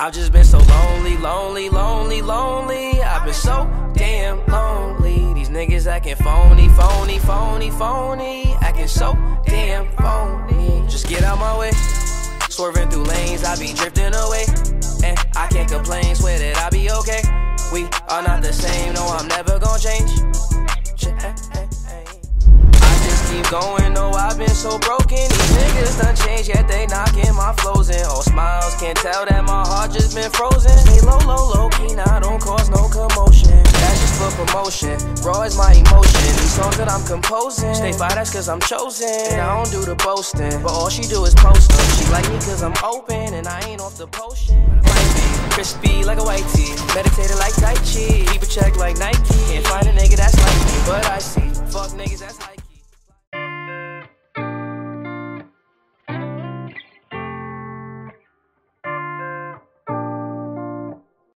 I've just been so lonely, lonely, lonely, lonely. I've been so damn lonely. These niggas acting phony, phony, phony, phony. Acting so damn phony. Just get out my way. Swerving through lanes, I be drifting away. And I can't complain, swear that I be okay. We are not the same, no, I'm never gonna change. I just keep going, no, I've been so broken. These niggas done changed, yet they knocking my flows in. All smiles, can't tell that my heart just been frozen. Stay low, low, low key, now don't cause no commotion. That's just for promotion, raw is my emotion. These songs that I'm composing, stay fire, that's cause I'm chosen. And I don't do the boasting, but all she do is post them. She like me cause I'm open, and I ain't off the potion. Crispy like a white tee, meditated like Tai Chi, keep a check like Nike.